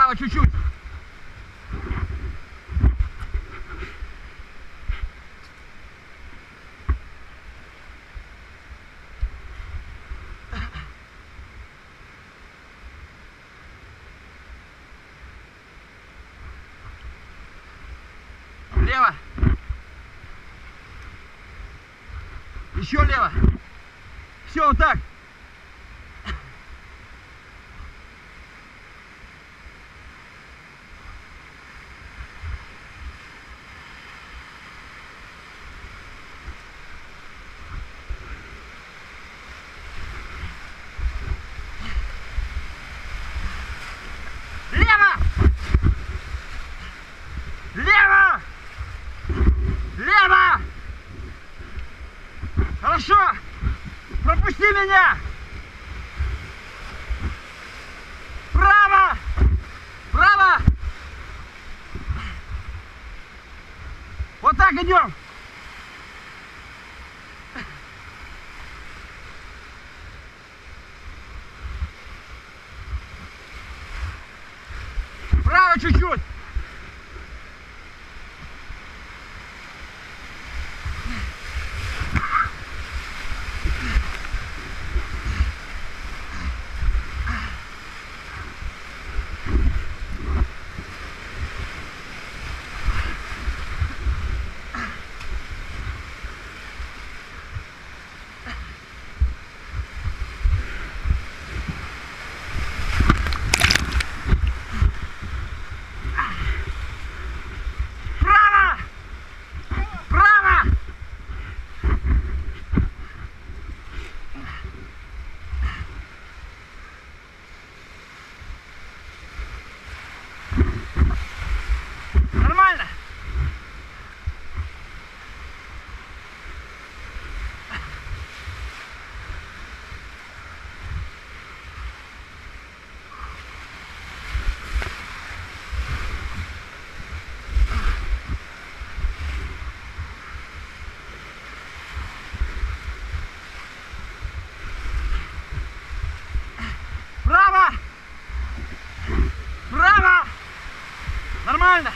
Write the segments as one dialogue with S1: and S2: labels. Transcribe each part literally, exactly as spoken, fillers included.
S1: Вправо чуть-чуть. Лево. Еще лево. Все, вот так. Лево! Лево! Лево! Хорошо! Пропусти меня! Право! Право! Вот так идем! Право чуть-чуть! Нормально? Право! Право! Нормально!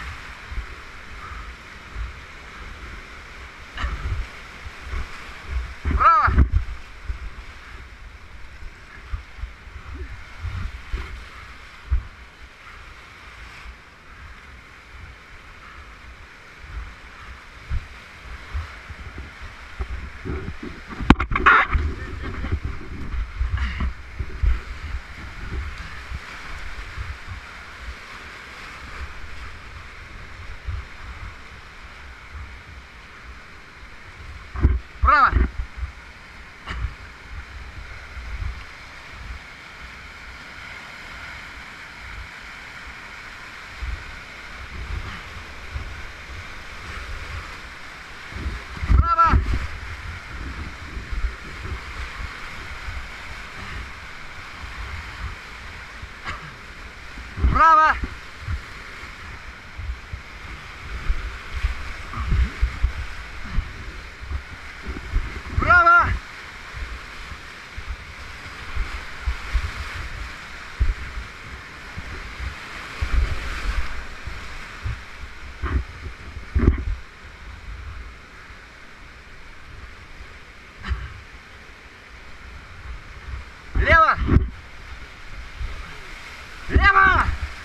S1: Право! Право! Право! Право! Право! Лево! Лево!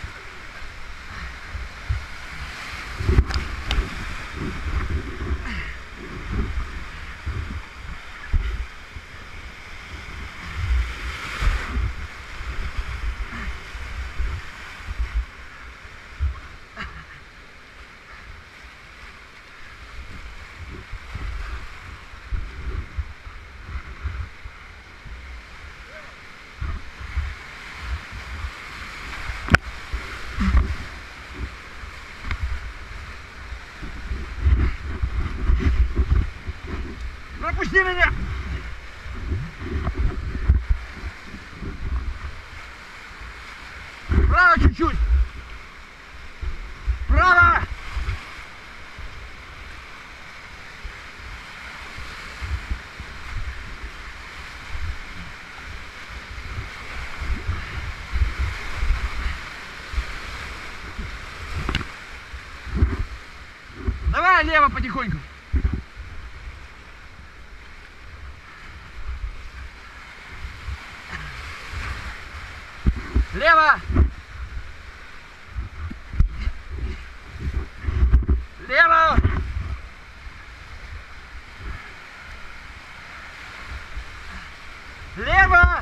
S1: Пропусти меня! Право чуть-чуть! Право! Давай лево потихоньку. Лево. Лево. Лево.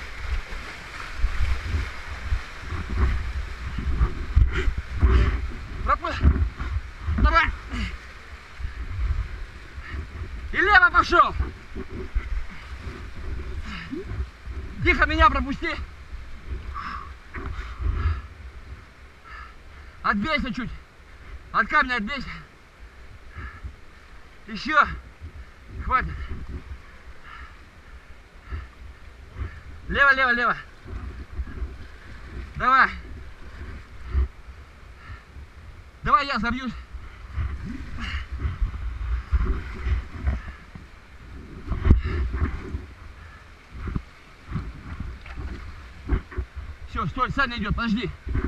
S1: Пропусти. Давай. И лево пошел. Тихо меня пропусти. Отбейся чуть. От камня отбейся. Еще. Хватит. Лево, лево, лево. Давай. Давай я забьюсь. Все, стой, Саня идет, подожди.